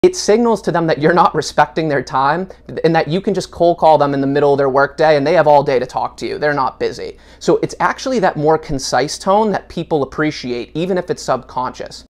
it signals to them that you're not respecting their time and that you can just cold call them in the middle of their workday and they have all day to talk to you. They're not busy. So it's actually that more concise tone that people appreciate, even if it's subconscious.